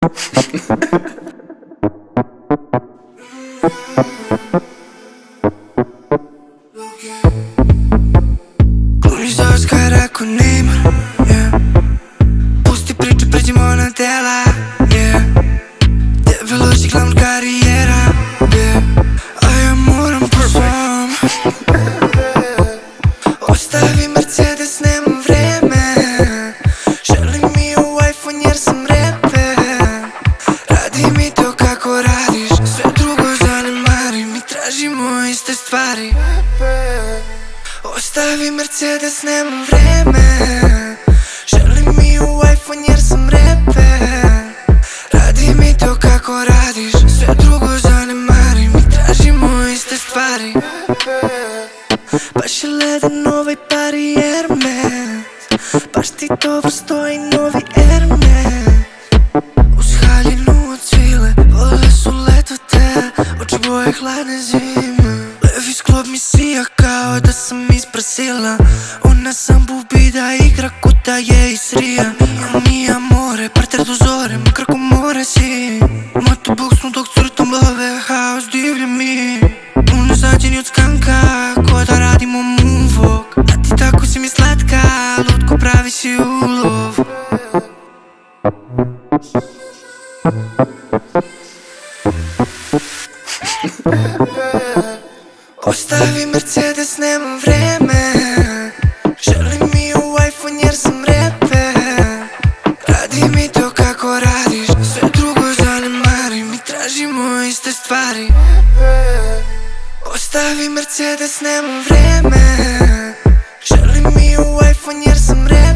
Glumi za Oscar ako nema, pusti priče, pređimo na dela, tebe loži glavna karijera, a ja moram po svom. Ostavi Mercedes, nemam vreme, želim mi u iPhone jer sam reper. Radi mi to kako radiš, sve drugo zanemari, mi tražimo iste stvari. Ostavi Mercedes, nemam vreme, želim mi u iPhone jer sam reper. Radi mi to kako radiš, sve drugo zanemari, mi tražimo iste stvari. Baš je leden ovaj pari Hermes, baš ti dobro stoji novi Hermes. Uz haljinu od svile, vole su letote, oči boje hladne zime. Levi sklop mi sija kao da sam iz Brazila, ona sam bubi da igra kuda je iz Rija. Mi amore, parter do zore, makar ko more si. Motoboksnu dok crtam love, haos divlje mi. Unazađeni od skanka, ko da radimo moonwalk. A ti tako si mi slatka, lutko pravi si ulov. Ostavi Mercedes, nemam vreme, želim mi u iPhone jer sam reper. Radi mi to kako radiš, sve drugo zanemari, mi tražimo iste stvari. Ostavi Mercedes, nemam vreme, želim mi u iPhone jer sam reper.